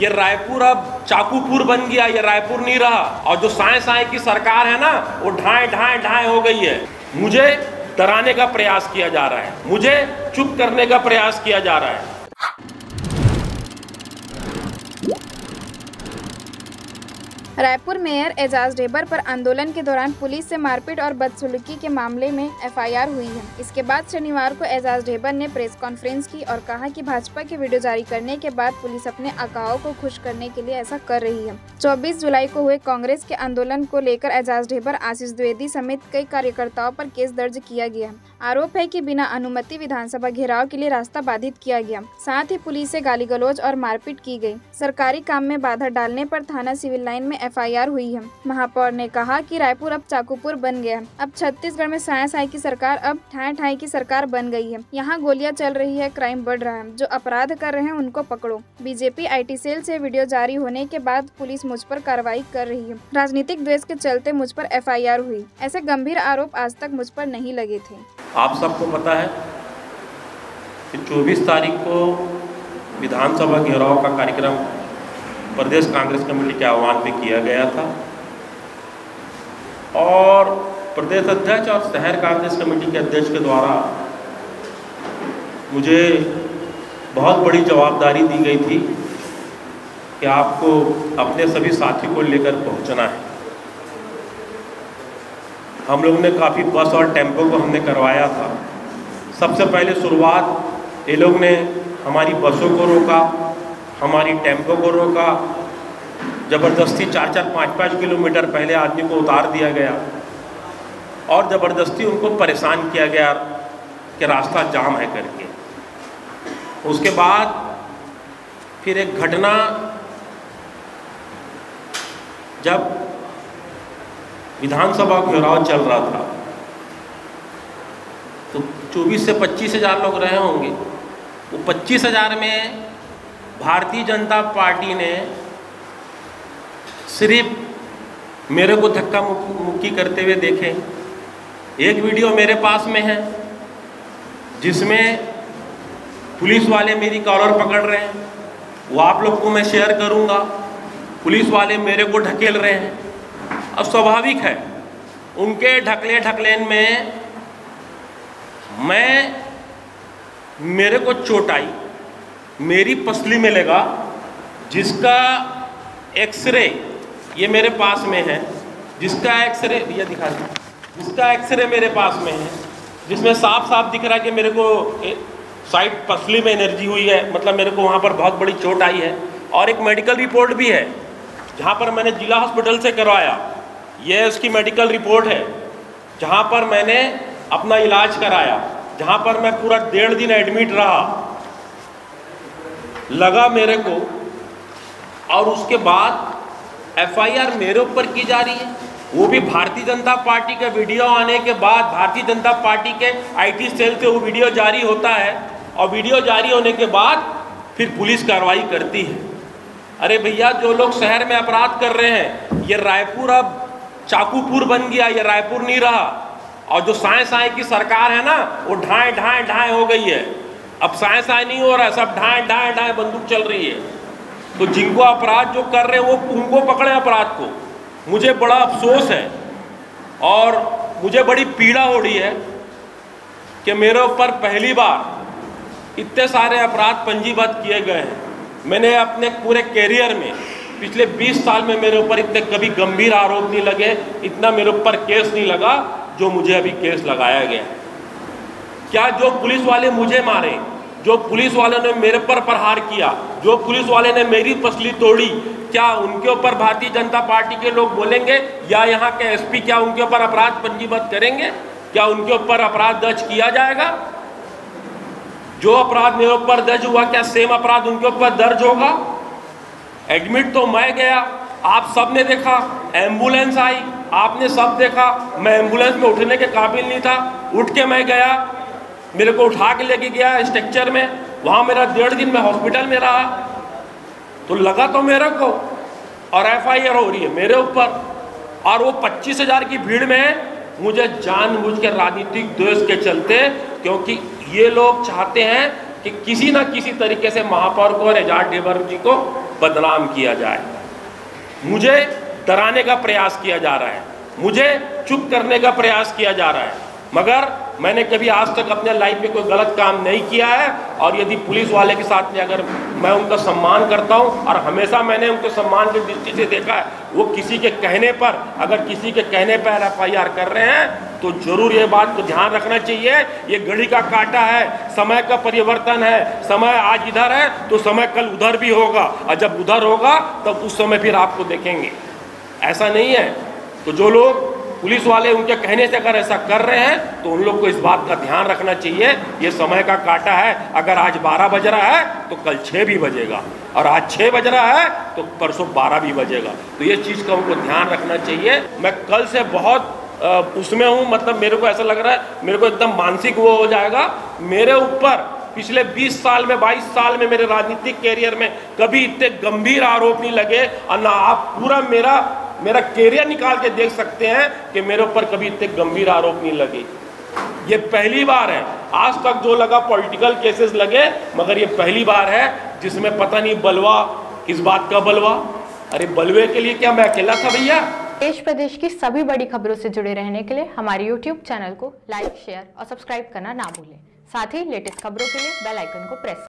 ये रायपुर अब चाकूपुर बन गया, ये रायपुर नहीं रहा। और जो साए साए की सरकार है ना, वो ढाए ढाए ढाए हो गई है। मुझे डराने का प्रयास किया जा रहा है, मुझे चुप करने का प्रयास किया जा रहा है। रायपुर मेयर एजाज ढेबर पर आंदोलन के दौरान पुलिस से मारपीट और बदसलूकी के मामले में एफआईआर हुई है। इसके बाद शनिवार को एजाज ढेबर ने प्रेस कॉन्फ्रेंस की और कहा कि भाजपा की वीडियो जारी करने के बाद पुलिस अपने आकाओं को खुश करने के लिए ऐसा कर रही है। 24 जुलाई को हुए कांग्रेस के आंदोलन को लेकर एजाज ढेबर, आशीष द्विवेदी समेत कई कार्यकर्ताओं पर केस दर्ज किया गया है। आरोप है कि बिना अनुमति विधानसभा घेराव के लिए रास्ता बाधित किया गया, साथ ही पुलिस से गाली गलौज और मारपीट की गई। सरकारी काम में बाधा डालने पर थाना सिविल लाइन में एफआईआर हुई है। महापौर ने कहा कि रायपुर अब चाकूपुर बन गया है। अब छत्तीसगढ़ में साया साई की सरकार अब ठाए ठाए की सरकार बन गई है। यहाँ गोलियां चल रही है, क्राइम बढ़ रहा है, जो अपराध कर रहे हैं उनको पकड़ो। बीजेपी आईटी सेल से वीडियो जारी होने के बाद पुलिस मुझ पर कार्रवाई कर रही है। राजनीतिक द्वेष के चलते मुझ पर एफआईआर हुई। ऐसे गंभीर आरोप आज तक मुझ पर नहीं लगे थे। आप सबको पता है कि 24 तारीख को विधानसभा घेराव का कार्यक्रम प्रदेश कांग्रेस कमेटी के आह्वान पे किया गया था और प्रदेश अध्यक्ष और शहर कांग्रेस कमेटी के अध्यक्ष के द्वारा मुझे बहुत बड़ी जवाबदारी दी गई थी कि आपको अपने सभी साथी को लेकर पहुंचना है। हम लोगों ने काफ़ी बस और टेम्पो को हमने करवाया था। सबसे पहले शुरुआत ये लोग ने हमारी बसों को रोका, हमारी टेम्पो को रोका, ज़बरदस्ती 4-4, 5-5 किलोमीटर पहले आदमी को उतार दिया गया और ज़बरदस्ती उनको परेशान किया गया कि रास्ता जाम है करके। उसके बाद फिर एक घटना, जब विधानसभा घेराव चल रहा था तो 24 से 25 हज़ार लोग रहे होंगे। वो 25 हज़ार में भारतीय जनता पार्टी ने सिर्फ मेरे को धक्का मुक्की करते हुए देखे। एक वीडियो मेरे पास में है जिसमें पुलिस वाले मेरी कॉलर पकड़ रहे हैं, वो आप लोग को मैं शेयर करूंगा। पुलिस वाले मेरे को ढकेल रहे हैं। अब स्वाभाविक है उनके ढकलेन में मेरे को चोट आई, मेरी पसली में लगा, जिसका एक्सरे ये मेरे पास में है, जिसका एक्सरे ये दिखा दो, जिसका एक्सरे मेरे पास में है, जिसमें साफ साफ दिख रहा है कि मेरे को साइड पसली में एनर्जी हुई है, मतलब मेरे को वहाँ पर बहुत बड़ी चोट आई है। और एक मेडिकल रिपोर्ट भी है जहाँ पर मैंने जिला हॉस्पिटल से करवाया, ये उसकी मेडिकल रिपोर्ट है जहाँ पर मैंने अपना इलाज कराया, जहाँ पर मैं पूरा 1.5 दिन एडमिट रहा, लगा मेरे को। और उसके बाद एफआईआर मेरे ऊपर की जा रही है, वो भी भारतीय जनता पार्टी का वीडियो आने के बाद। भारतीय जनता पार्टी के आईटी सेल से वो वीडियो जारी होता है और वीडियो जारी होने के बाद फिर पुलिस कार्रवाई करती है। अरे भैया, जो लोग शहर में अपराध कर रहे हैं, ये रायपुर अब चाकूपुर बन गया, ये रायपुर नहीं रहा। और जो साए साए की सरकार है ना, वो ढाए ढाए ढाए हो गई है। अब साए साए नहीं हो रहा है, सब ढाए ढाए ढाए बंदूक चल रही है। तो जिनको अपराध जो कर रहे हैं वो उनको पकड़े अपराध को। मुझे बड़ा अफसोस है और मुझे बड़ी पीड़ा हो रही है कि मेरे ऊपर पहली बार इतने सारे अपराध पंजीबद्ध किए गए हैं। मैंने अपने पूरे कैरियर में पिछले 20 साल में मेरे ऊपर इतने कभी गंभीर आरोप नहीं लगे, इतना मेरे ऊपर केस नहीं लगा जो मुझे अभी केस लगाया गया। क्या जो पुलिस वाले मुझे मारे, जो पुलिस वाले ने मेरे पर प्रहार किया, जो पुलिस वाले ने मेरी पसली तोड़ी, क्या उनके ऊपर भारतीय जनता पार्टी के लोग बोलेंगे या यहाँ के एसपी क्या उनके ऊपर अपराध पंजीबद्ध करेंगे? क्या उनके ऊपर अपराध दर्ज किया जाएगा? जो अपराध मेरे ऊपर दर्ज हुआ, क्या सेम अपराध उनके ऊपर दर्ज होगा? एडमिट तो मैं गया, आप सब ने देखा, एम्बुलेंस आई, आपने सब देखा। मैं एम्बुलेंस में उठने के काबिल नहीं था, उठ के मैं गया, मेरे को उठा के लेके गया स्ट्रक्चर में, वहाँ मेरा 1.5 दिन में हॉस्पिटल में रहा। तो लगा तो मेरे को, और एफआईआर हो रही है मेरे ऊपर। और वो 25 हज़ार की भीड़ में मुझे जानबूझ के राजनीतिक द्वेष के चलते, क्योंकि ये लोग चाहते हैं कि किसी ना किसी तरीके से महापौर को और एजाज ढेबर जी को बदनाम किया जाए। मुझे डराने का प्रयास किया जा रहा है, मुझे चुप करने का प्रयास किया जा रहा है, मगर मैंने कभी आज तक अपने लाइफ में कोई गलत काम नहीं किया है। और यदि पुलिस वाले के साथ में अगर मैं उनका सम्मान करता हूं और हमेशा मैंने उनको सम्मान की दृष्टि से देखा है, वो किसी के कहने पर, अगर किसी के कहने पर FIR कर रहे हैं तो जरूर ये बात को ध्यान रखना चाहिए, ये घड़ी का काटा है, समय का परिवर्तन है, समय आज इधर है तो समय कल उधर भी होगा, और जब उधर होगा तब उस समय फिर आपको देखेंगे। ऐसा नहीं है। तो जो लोग पुलिस वाले उनके कहने से अगर ऐसा कर रहे हैं तो उन लोग को इस बात का ध्यान रखना चाहिए, ये समय का काटा है। अगर आज 12 बज रहा है तो कल 6 भी बजेगा, और आज 6 बज रहा है तो परसों 12 भी बजेगा। तो ये चीज़ का उनको ध्यान रखना चाहिए। मैं कल से बहुत उसमें हूँ, मतलब मेरे को ऐसा लग रहा है, मेरे को एकदम मानसिक वो हो जाएगा। मेरे ऊपर पिछले 20 साल में, 22 साल में, मेरे राजनीतिक कैरियर में कभी इतने गंभीर आरोप नहीं लगे, और ना आप पूरा मेरा कैरियर निकाल के देख सकते हैं कि मेरे ऊपर कभी इतने गंभीर आरोप नहीं लगे। ये पहली बार है। आज तक जो लगा पॉलिटिकल केसेस लगे, मगर ये पहली बार है जिसमें पता नहीं बलवा, किस बात का बलवा। अरे बलवे के लिए क्या मैं अकेला था भैया? देश प्रदेश की सभी बड़ी खबरों से जुड़े रहने के लिए हमारे YouTube चैनल को लाइक, शेयर और सब्सक्राइब करना ना भूलें। साथ ही लेटेस्ट खबरों के लिए बेल आइकन को प्रेस